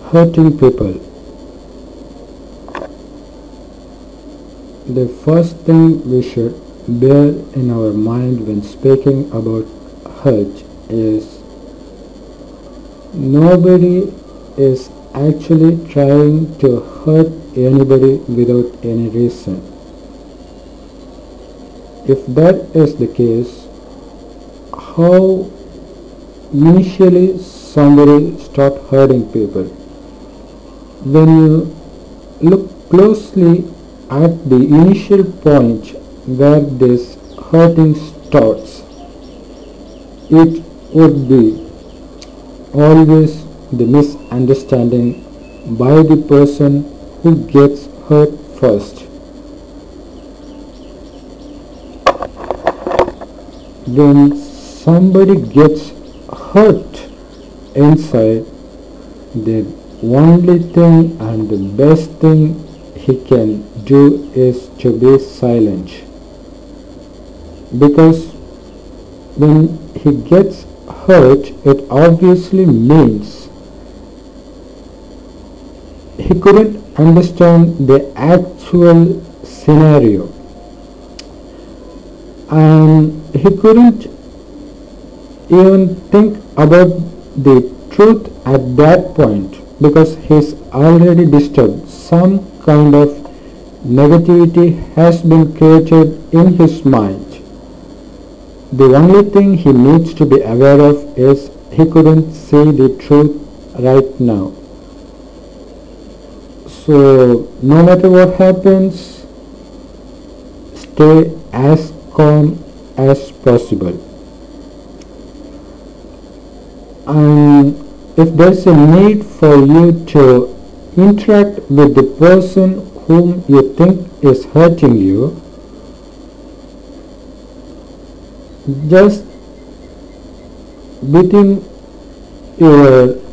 hurting people. The first thing we should bear in our mind when speaking about hurt is nobody is actually trying to hurt anybody without any reason. If that is the case, how initially somebody start hurting people? When you look closely at the initial point where this hurting starts, it would be always the misunderstanding by the person who gets hurt first. When somebody gets hurt inside, the only thing and the best thing he can do is to be silent, because when he gets hurt, it obviously means he couldn't understand the actual scenario, and he couldn't even think about the truth at that point, because he's already disturbed. Some kind of negativity has been created in his mind. The only thing he needs to be aware of is he couldn't see the truth right now. So no matter what happens, stay as calm as possible. And if there's a need for you to interact with the person whom you think is hurting you, just within your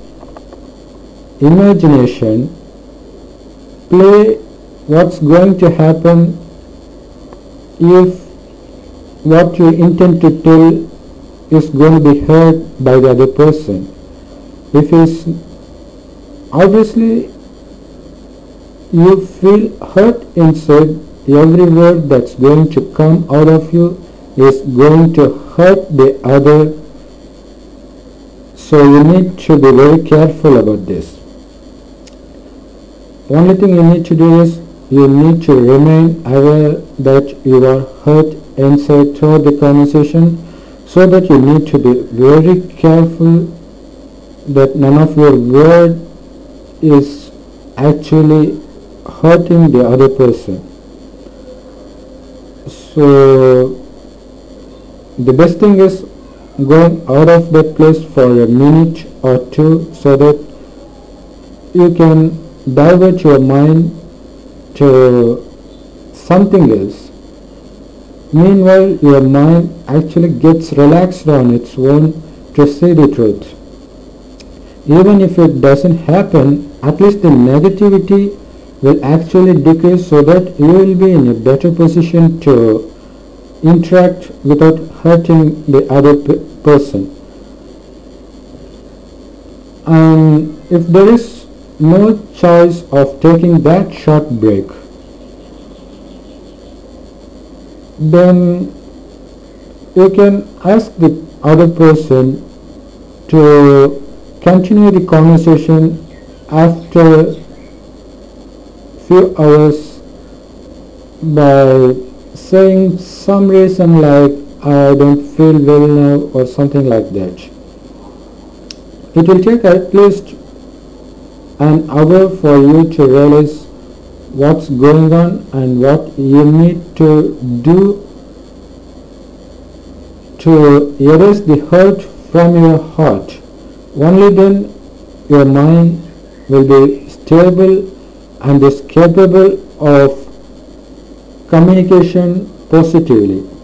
imagination play what's going to happen if what you intend to tell is going to be heard by the other person. If it's obviously you feel hurt inside, every word that's going to come out of you is going to hurt the other, so you need to be very careful about this. Only thing you need to do is you need to remain aware that you are hurt inside throughout the conversation, so that you need to be very careful that none of your word is actually hurting the other person. So the best thing is going out of that place for a minute or two, so that you can divert your mind to something else. Meanwhile, your mind actually gets relaxed on its own to see the truth. Even if it doesn't happen, at least the negativity will actually decrease, so that you will be in a better position to interact without hurting the other person. And if there is no choice of taking that short break, then you can ask the other person to continue the conversation after few hours by saying some reason like I don't feel well now or something like that. It will take at least an hour for you to realize what's going on and what you need to do to erase the hurt from your heart. Only then your mind will be stable and is capable of communication positively.